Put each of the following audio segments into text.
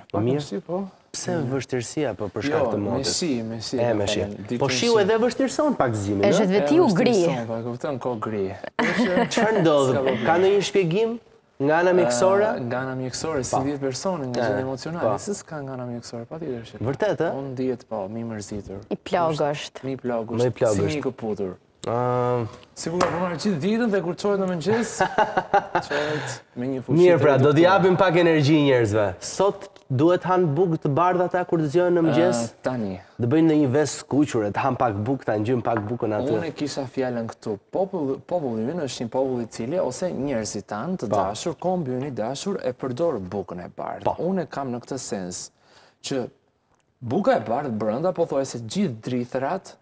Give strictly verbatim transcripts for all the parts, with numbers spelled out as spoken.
Pak Mirë. vështirë, po. Pse vështirësia po për shkak të Jo, me modës? shi, me shi. E, me shi. Po shiu edhe vështirëson pak zgjimin, E ëh? zhet veti u gri. Po, e kupton ko gri. Çfarë ndodh? Ka ndonjë shpjegim nga ana mjekësore? Nga ana mjekësore, si vjet personi nga gjendja emocionale, se s'ka nga ana mjekësore, patjetër që. Vërtet, ë? Unë dihet po, mi mërzitur. I plagësht. Mi plagësht. Më i plagësht. Si mi i këputur. Ëm, Sigur ka punuar gjithë ditën dhe kur çohet në mëngjes, çohet me një fushë. Mirë, pra, do t'i japim pak energji njerëzve. Sot duhet han bukë të bardha ata kur të zgjohen në mëngjes? Tani. Dhe bëjnë në një vesë skuqure, të han pak bukë, ta ngjym pak bukën aty. Unë e kisha fjalën këtu. Popull, populli ynë është një popull i cili ose njerëzit tanë të dashur, kombëni dashur e përdor bukën e bardhë. Unë e kam në këtë sens që buka e bardhë brenda pothuajse gjithë drithërat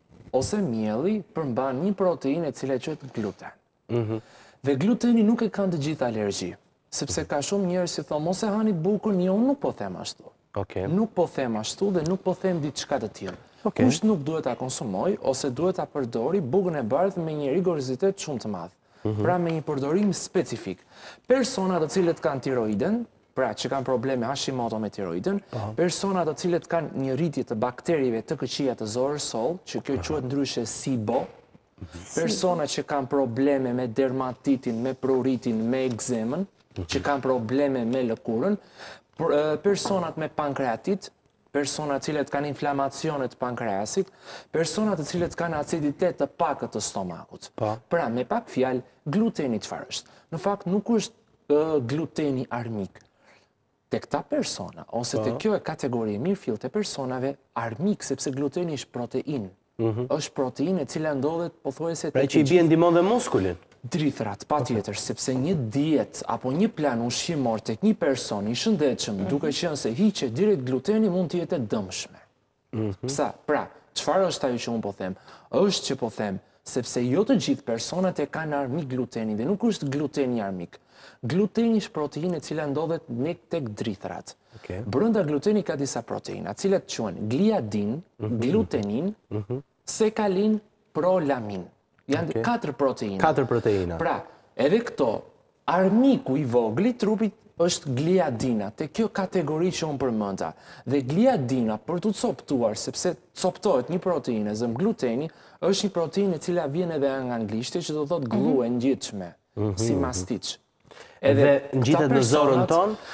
ose mielli përmban një proteinë e cila quhet gluten. Dhe gluteni nuk e kanë të gjithë alergji, sepse ka shumë njerëz që thonë mos e hani bukën, jo unë nuk po them ashtu. Okej. Nuk po them ashtu dhe nuk po them diçka të tillë. Kush nuk duhet ta konsumoj ose duhet ta përdori bukën e bardhë me një rigorozitet shumë të madh. Pra me një përdorim specifik. Persona të cilët kanë tiroiden, pra që kanë probleme Hashimoto me tiroiden, persona të cilët kanë një rritje të bakterieve të këqija të zorës soll, që kjo quhet ndryshe SIBO, persona që kanë probleme me dermatitin, me pruritin, me ekzemën, që kanë probleme me lëkurën, personat me pankreatit, persona të cilët kanë inflamacione të pankreasit, persona të cilët kanë aciditet të pakët të stomakut. Pra, me pak fjalë, gluteni çfarë është? Në fakt nuk është gluteni armik. Te këta persona, ose te kjo e kategori e mirëfillt të personave armik, sepse gluteni është protein. Është protein e cila ndodhet pothuajse pra që i bie ndihmon dhe muskulin. Drithërat, patjetër, sepse një dietë apo një plan ushqimor tek një person i shëndetshëm, duke qenë se hiqet direkt gluteni, mund të jetë e dëmshme. Pse? Pra, çfarë është ajo që unë po them? Është që po them sepse jo të gjithë personat e kanë armik glutenin dhe nuk është gluteni armik. Gluteni është proteinë e cila ndodhet tek drithërat. Brenda gluteni ka disa proteina, të cilat quhen gliadin, glutenin, sekalin, prolamin. Janë katër proteina. Katër proteina. Pra, edhe këto, armiku i vogël i trupit është gliadina, te kjo kategori që unë përmenda. Dhe gliadina, për të coptuar, sepse coptohet një proteinë, zëm gluteni, është një proteinë e cila vjen edhe nga anglishti, që do thotë glu e ngjitshme, si mastiç. Edhe ngjitet në zorën tonë,